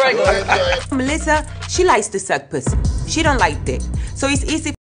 Melissa, she likes to suck pussy. She don't like dick. So it's easy